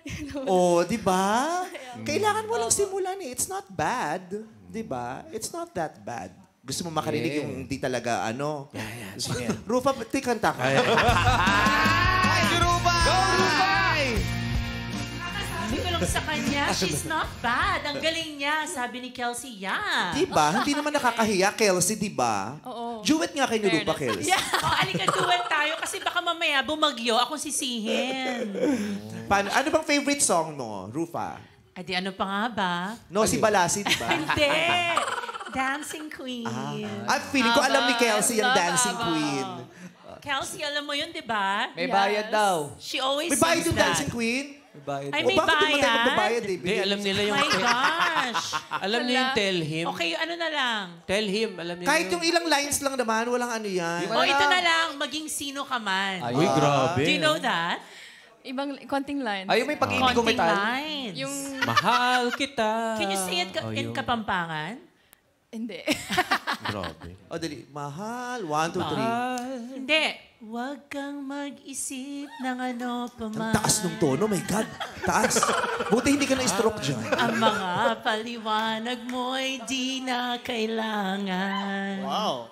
Oh, di ba? Kailangan mo lang simulan eh. It's not bad. Di ba? It's not that bad. Gusto mo makarinig yung hindi talaga ano. Gusto mo yan. Rufa, kanta ka. Ay, Rufa! Go, Rufa! Sabi ko lang sa kanya, she's not bad. Ang galing niya. Sabi ni Kelsey, yeah. Di ba? Hindi naman nakakahiya, Kelsey, di ba? Oo. Duet nga kayo ni Rufa, Kelsey. Yeah. Alika, duet tayo kasi baka mamaya bumagyo akong sisihin. Ano bang favorite song mo, Rufa? Adi, ano pa nga ba? No, si Balasi, di ba? Hindi. Dancing Queen. Feeling ko alam ni Kelsey yung Dancing Queen. Kelsey, alam mo yun, di ba? May bayad daw. She always May bayad sings yung that. Dancing Queen? May bayad. Ay, may Bakit di mo tayo bayad? magbabayad eh? Hindi, alam nila yung... My gosh. Alam niyo yung tell him. Okay, ano na lang. Tell him, alam niyo Kahit yung ilang lines lang naman, walang ano yan. O ito na lang, maging sino ka man. Uy, grabe. Do you know that? Ibang konting line. Ay, may pag-ibig ko Konting metal. lines. Yung... Mahal kita. Can you say it in Kapampangan? Hindi. Grabe. O, dali. Mahal. 1, 2, 3. Hindi. Huwag kang mag-isip ng ano pa Ang man. taas ng tono. My God. Taas. Buti hindi ka na-stroke dyan. Ang mga paliwanag mo'y di na kailangan. Wow.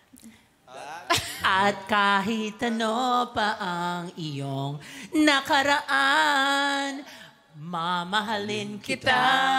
At kahit ano pa ang iyong nakaraan, mamahalin kita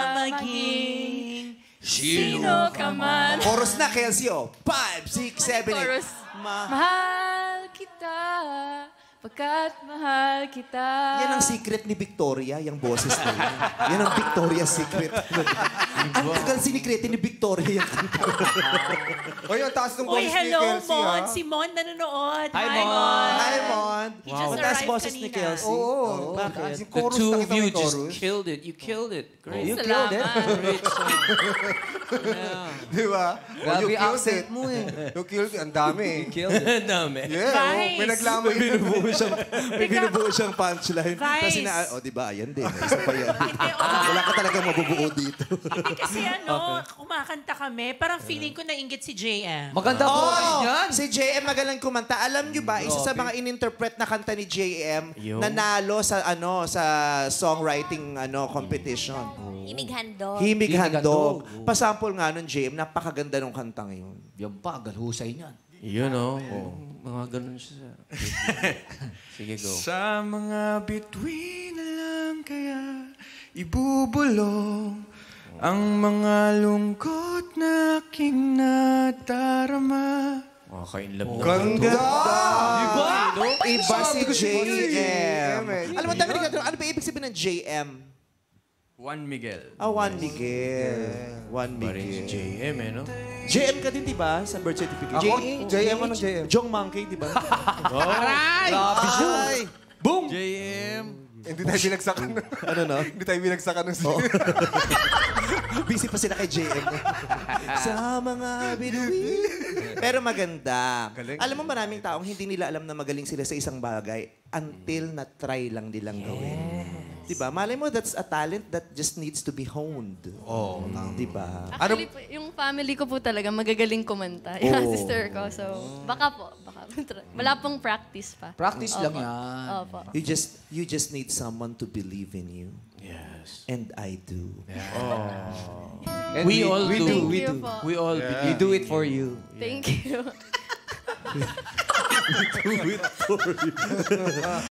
maging sino ka man. Chorus na, Kelsey, oh. 5, 6, 7, 8. Chorus. Mahal kita, pagkat mahal kita. Yan ang secret ni Victoria, yung boses na yun. Yan ang Victoria's secret. Ang tagal sinikretin ni Victoria yung kanta. Oy, ang taas ng Uy, boses ni hello, Kelsey, ha? Mon. Si Mon nanonood. Hi, Mon. Hi, Mon. He just Mataas arrived boses ni kanina. Kelsey. Oo. Bakit? Yung The chorus, two of nakita mo you yung just chorus. killed it. You killed it. Great. You killed it. Great song. Yeah. Di ba? Grabe You killed accent it. mo eh. You killed it. Ang dami eh. Dami. Yeah, Vice. may naglamay. May binubuo siyang punchline. Vice. Kasi di ba, ayan din. Isa pa yan. Wala ka talagang mabubuo dito. Hindi kasi kumakanta kami. Parang feeling ko nainggit si JM. Maganda boses niyan. Si JM magaling kumanta. Alam niyo ba, isa sa mga in-interpret na kanta ni JM, Yo. nanalo sa sa songwriting competition. Himig handog. Himig Handog. Handog. Pasample nga nun, JM, napakaganda nung kantang yun. Yan pa, galhusay niyan. Yun, oh. Mga ganun siya. Sige, go. Sa mga bituin na lang kaya ibubulong ang mga lungkot na aking nadarama. Kaka-inlove na. Ganda! Diba? Iba si Sabi ko si JM. JM. Alam mo, dami rin ano ba ibig sabihin ng JM? Juan Miguel. Juan Miguel. Juan Pa rin si Miguel. JM, eh, no? JM ka din, di ba? Sa birth certificate. Ako? JM, ano JM? Jong Monkey, di ba? Grabe siya. Boom! JM. Hindi tayo binagsakan. Ano no? Hindi tayo binagsakan ng Busy pa sila kay JM. Sa mga bituin. Pero maganda. Alam mo, maraming taong hindi nila alam na magaling sila sa isang bagay until na-try lang nilang gawin. Diba? Malay mo, that's a talent that just needs to be honed. Oo. Diba? Actually, yung family ko po talaga magagaling kumanta. Yung sister ko. So, baka po. Wala pong practice pa. Practice lang Opo. yan. Opo. You just need someone to believe in you. Yes. And I do. And We all do. Thank We you do. po. We all We do it for you. Thank you.